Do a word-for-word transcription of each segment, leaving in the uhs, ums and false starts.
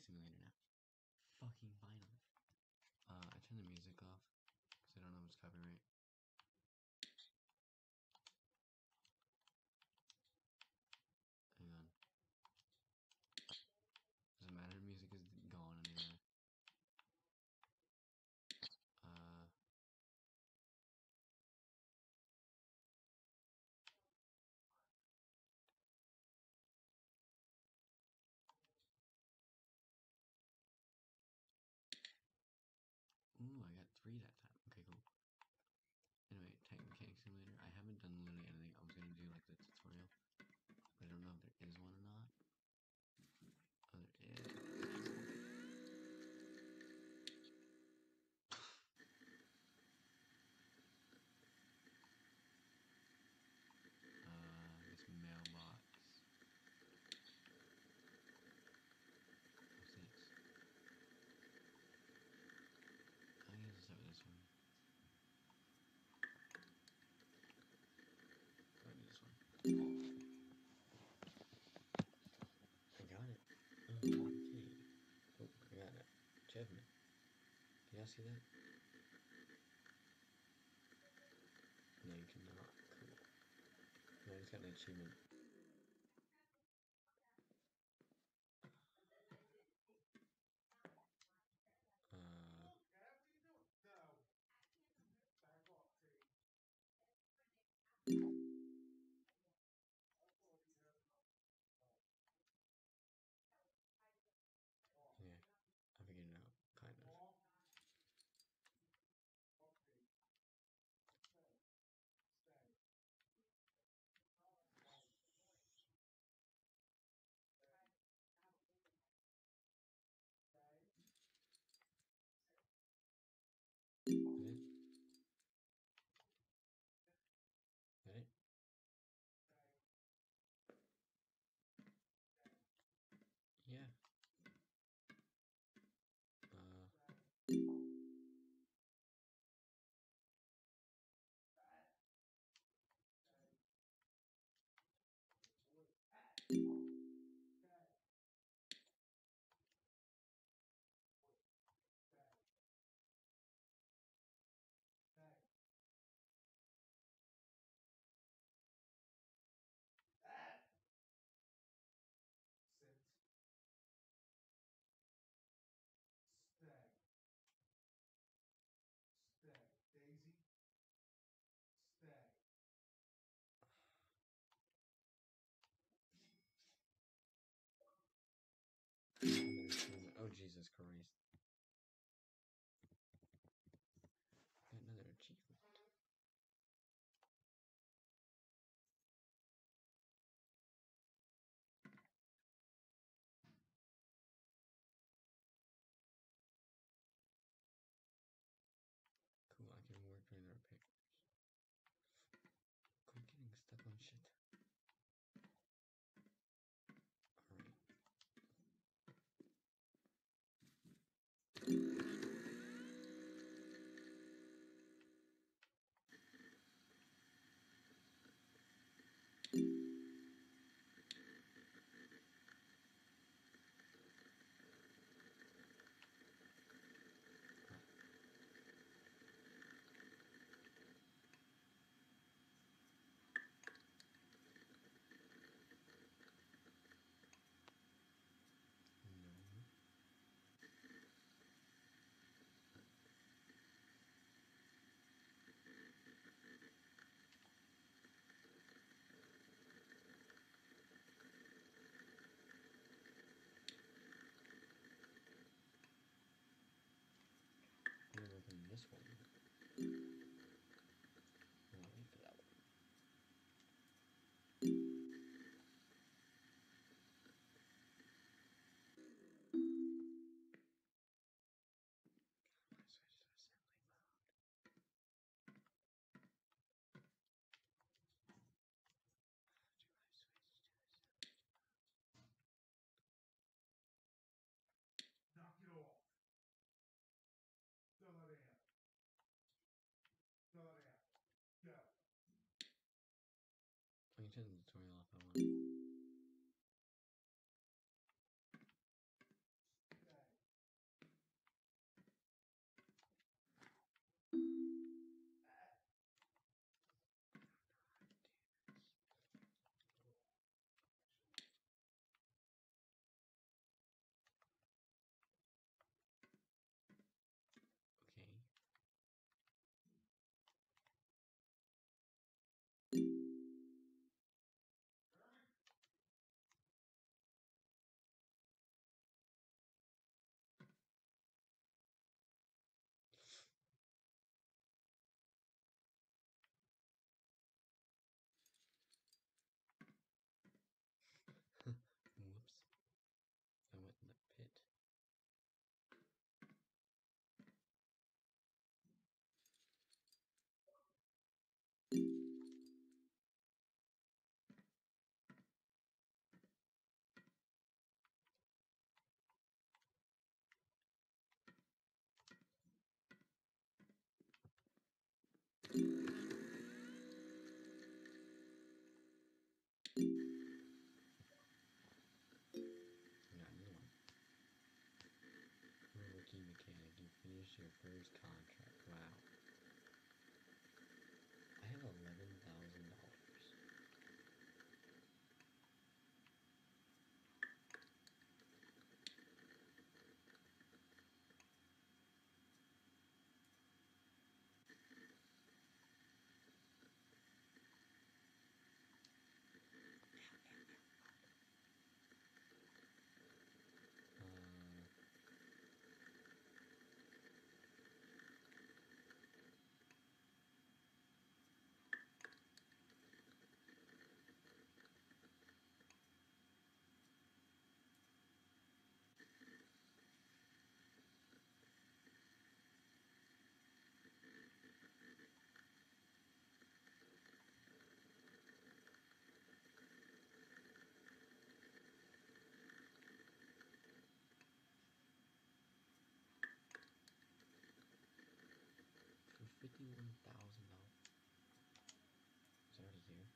simulator now. Fucking finally. Uh, I turned the music off because I don't know if it's copyright. Hang on. Doesn't matter, music is gone anyway. Uh. Ooh, I got three that time. Okay, cool. Anyway, Titan Mechanic Simulator. I haven't done literally anything. I was gonna do like the tutorial, but I don't know if there is one or not. Oh, there is. uh, this mailbox. What's this? I guess I'll start with this one. Go to this one. I got it. Oh, okay. Oh, I got it. Achievement. Can y'all see that? No, you cannot. Cool. No, I just got an achievement. Uh. Yeah, I figured it out, kind of. That it? That it? Yeah. Uh. Oh, Jesus Christ. Got another achievement. Cool, I can work during the repairs. Quit getting stuck on shit. Alright. No. I'm gonna work on this one. I'll wait for that one. I can turn the tutorial off if I want. finished your first contract. Wow. I have eleven thousand dollars. For fifty-one thousand dollars. Is it already here?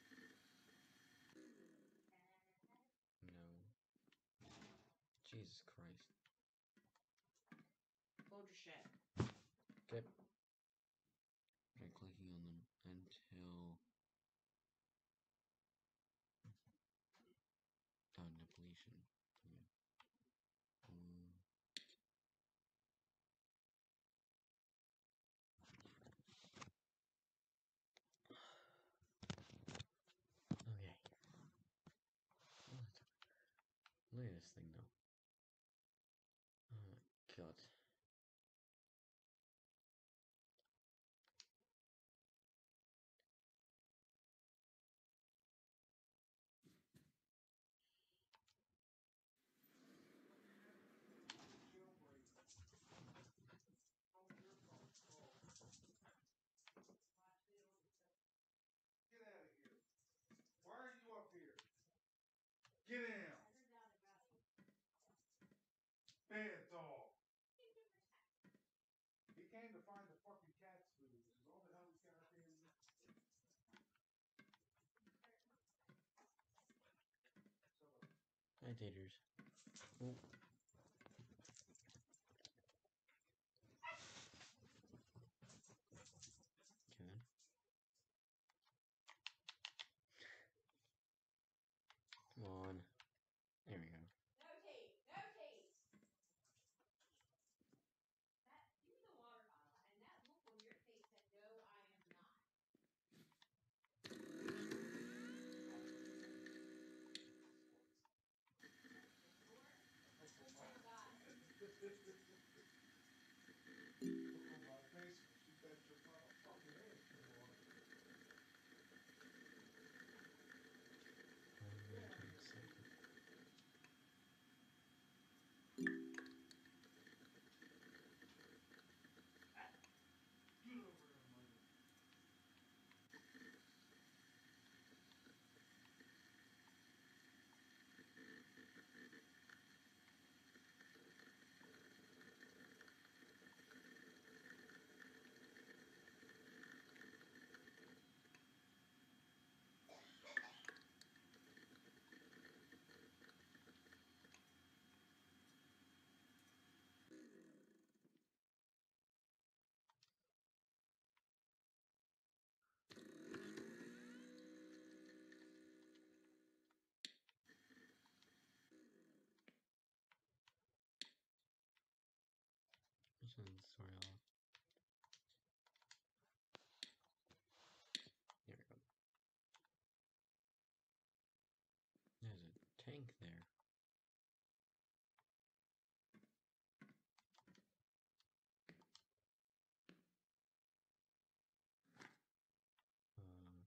No. Jesus Christ. Load your shit. Okay. Try clicking on them until. Oh, depletion. Okay. Um, okay. What? Look at this thing though. Oh my god. Get out of here. Why are you up here? Get out. Bad dog. He came to find the fucking cat's food, which is all the hell he's got to do. Hi, taters. Oh. Okay. Come on. There we go. No tape. No tape. That, give me the water bottle. And that look on your face said, no, I am not. Oh my God. Look on my face when she bet your motherfucking ass in the water. one hundred twenty-seven. Get over here, mother. This one's sort of off. There we go. There's a tank there. Um,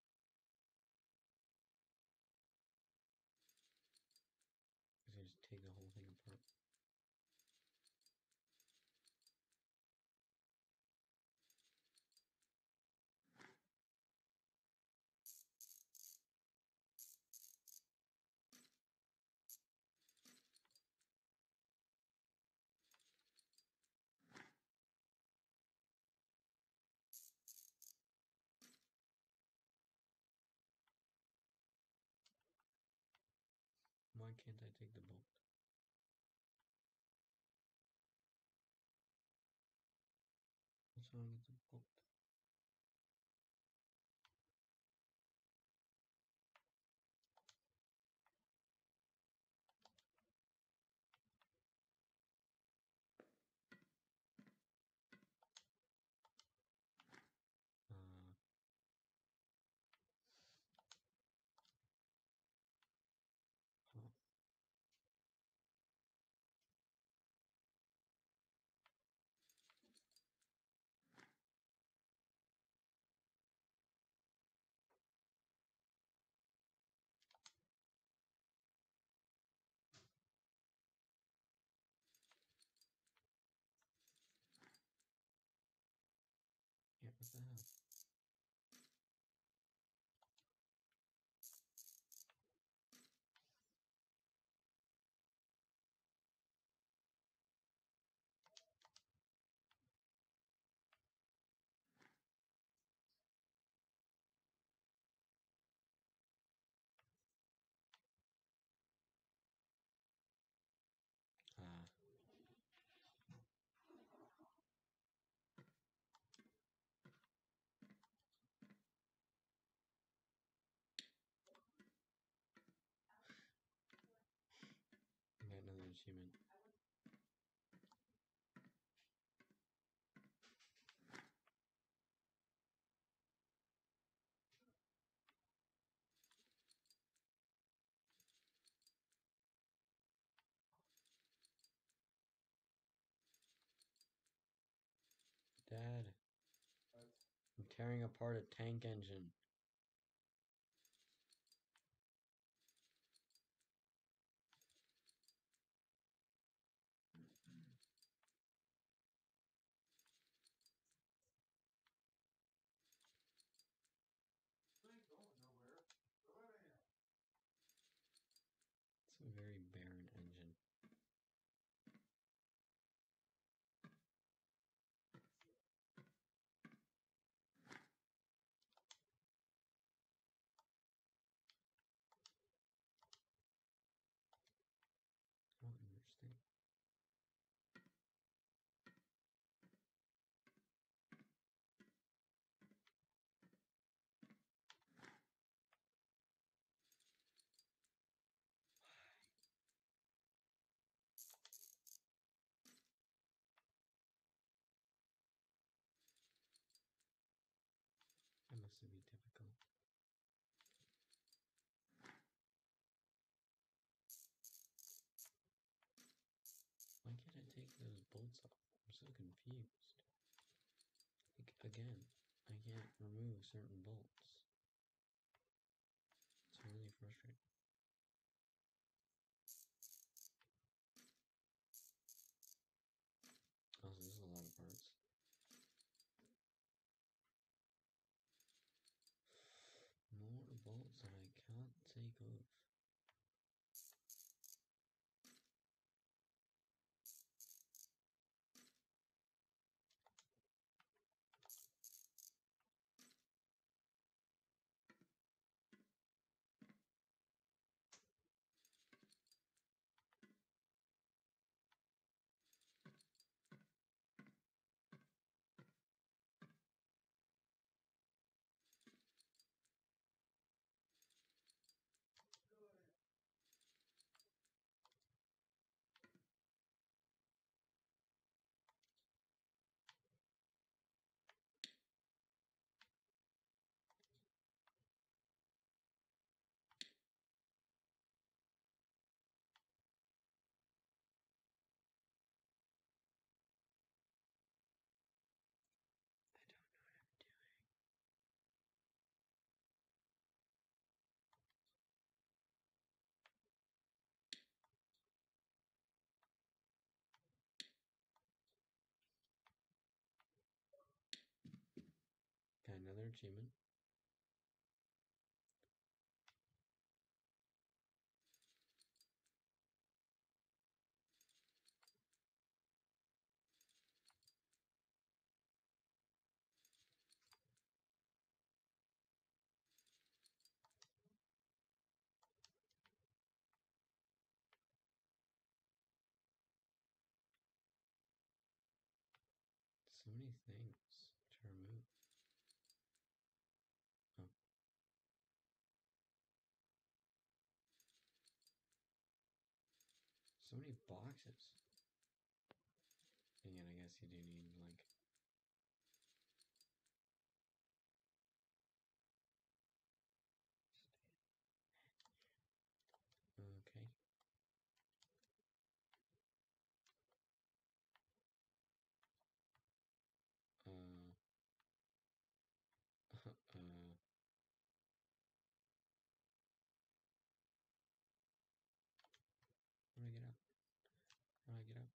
I just take the whole thing apart. Why can't I take the bolt? wrong with the bolt? Uh, huh. Yeah, what the hell? Ah. I got another achievement. Dad, I'm tearing apart a tank engine. Ain't going nowhere. So let it out. It's a very barren engine. Oh, interesting. That must be difficult. Why can't I take those bolts off? I'm so confused. Like, again, I can't remove certain bolts. It's really frustrating. Oh, so this is a lot of parts. More bolts that I can't take off. Got another achievement. So many things. to remove? Oh. So many boxes. Again, I guess you do need, like... Okay. Uh... uh... How do I get up? How do I get up?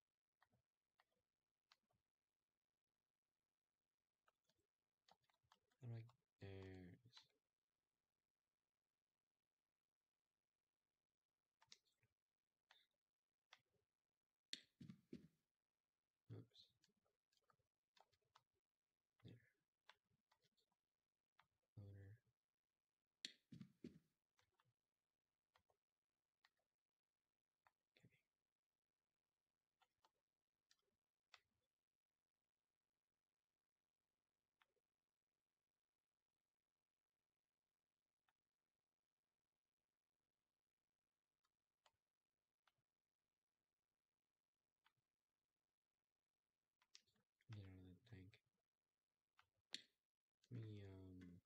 How do I... There it is. Oops. There. Loader. Okay. Get out of that tank. Let me, um...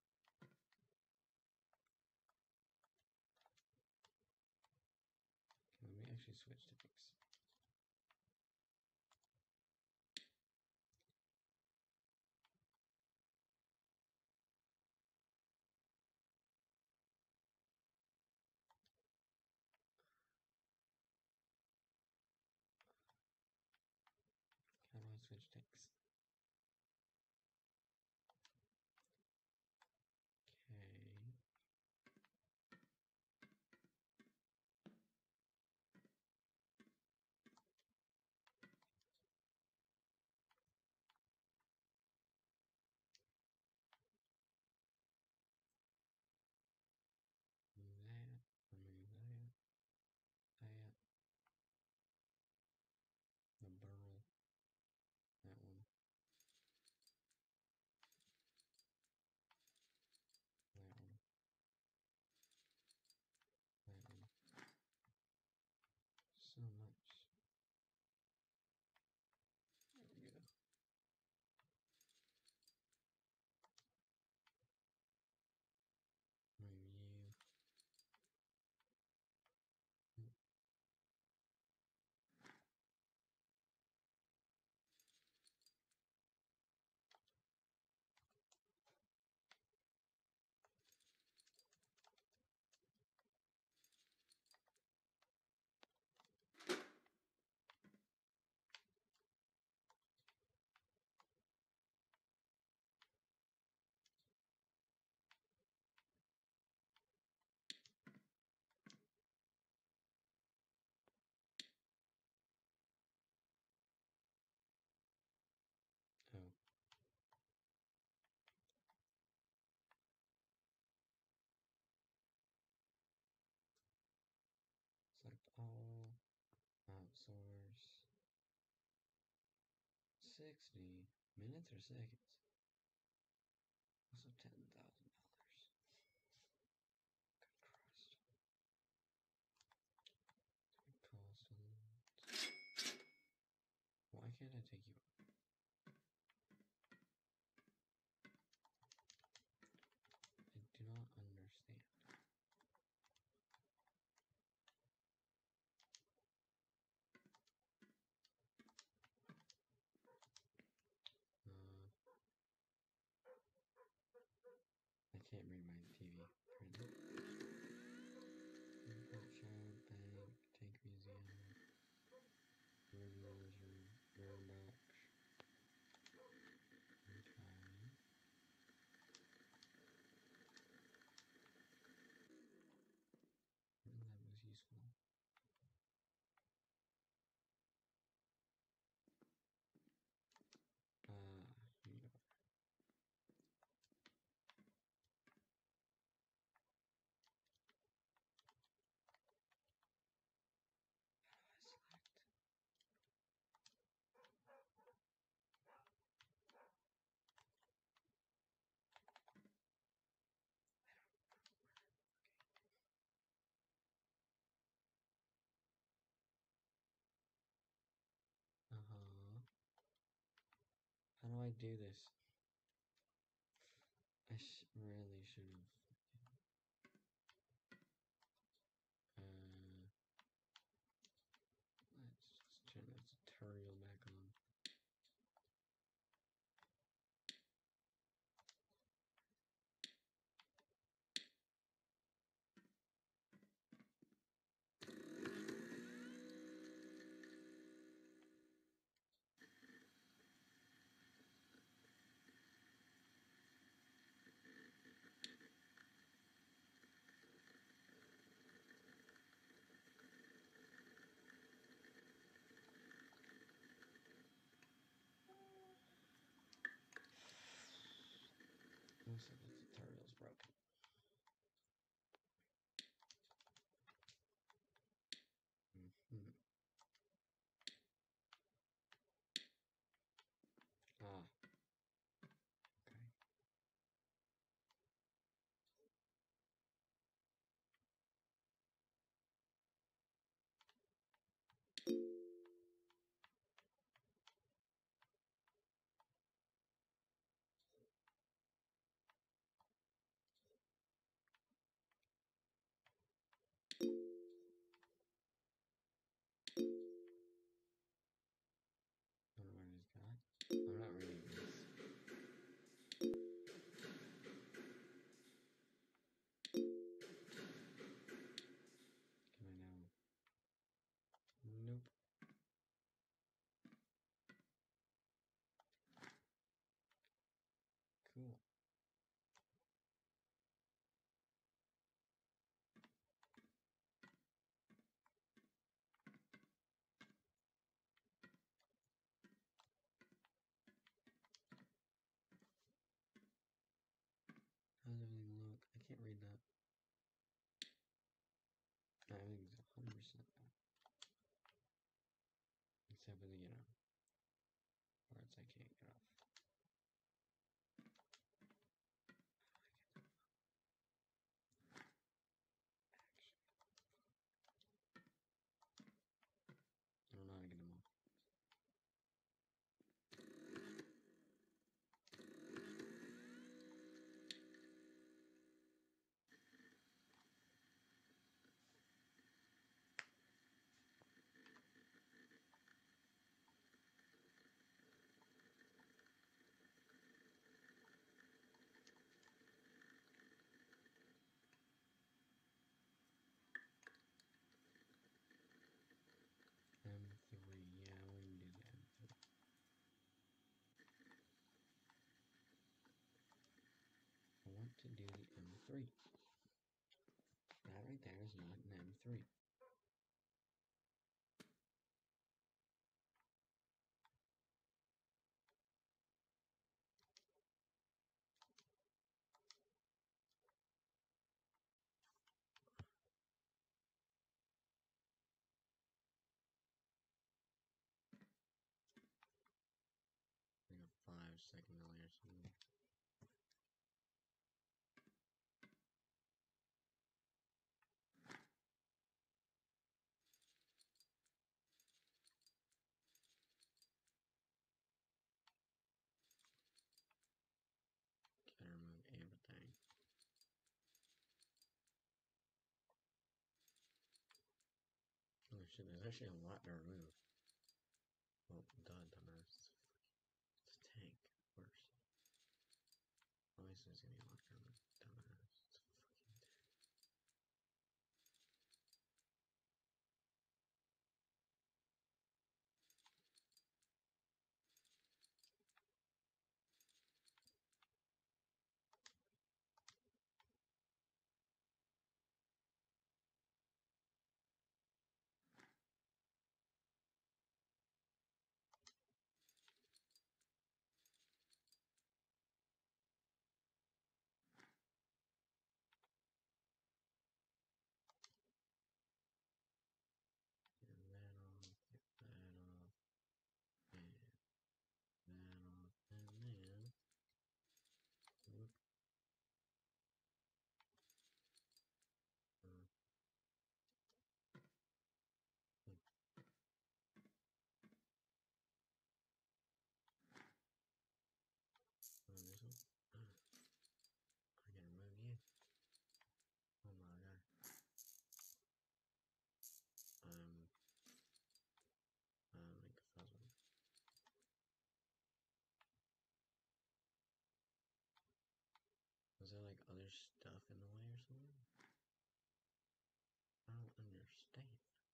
Let me actually switch tanks. How do I switch tanks? Okay. Remove that. Remove that. That. The burl. That one. That one. That one. So much. There we go. Review. Oh. Select all. Outsource. sixty minutes or seconds? Also ten thousand dollars. Good Christ. Cost. Why can't I take you up? I do not understand. Uh, I can't read my T V currently. Import child bank, tank museum, reviewers room, room box. Okay. That was useful. Uh, here you are. I do this? I sh really should have. Uh, let's just turn the tutorial back on. Looks like the tutorial's broken. Mm-hmm. Ah. Okay. I don't know what it is, God. I'm not reading this. Can I now? Nope. Cool. How does everything look? I can't read that. Everything's one hundred percent back. Except for the, you know, parts I can't get off. I don't know how to get them off. M three, yeah, we can do the M three. I want to do the M three. That right there is not an M three. Like a five second delay or something. Gotta remove everything. Oh shit, there's actually a lot to remove. Oh, duh, dumbass. It's a tank. Worse. Obviously, there's gonna be a lot to remove. Dumbass. It's a fucking tank. there's stuff in the way or something? I don't understand.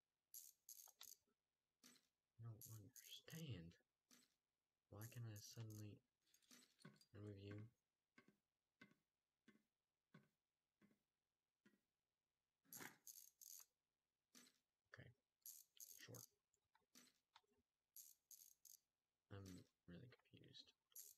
I don't understand. Why can I suddenly remove you? Okay, sure. I'm really confused.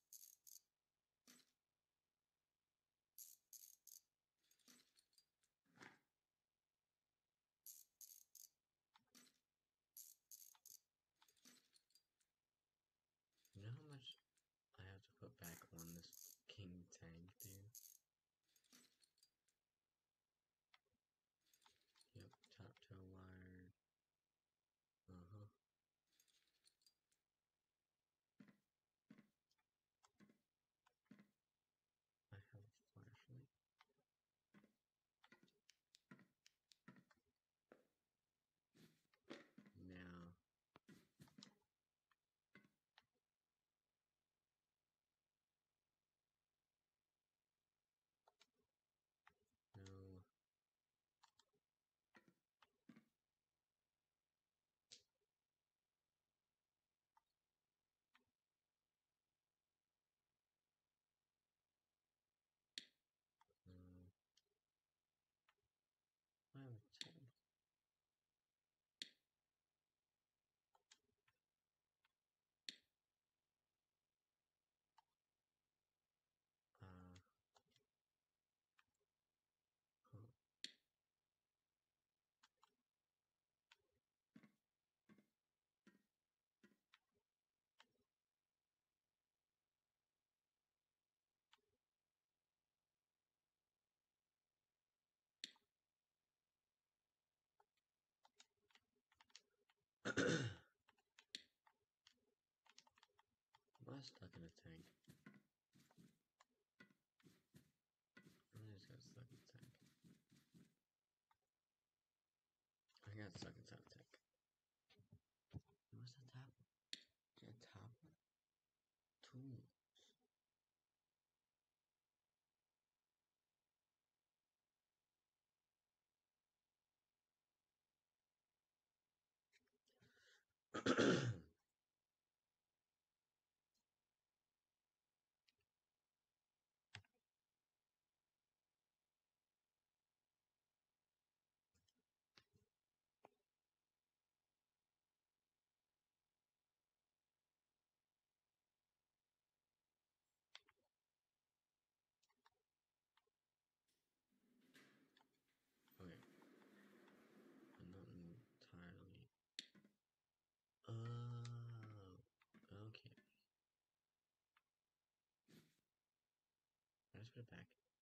You know how much I have to put back on this king tank, dude? Yep, top toe wire. Uh-huh. I have a flashlight. Now. No. No. I have a tab. Uh, huh. Am I stuck in a tank? I just got stuck in a tank. I got stuck inside a tank. What's the top? The top? Tools. Okay. I'm not entirely. Oh, okay. I just put it back.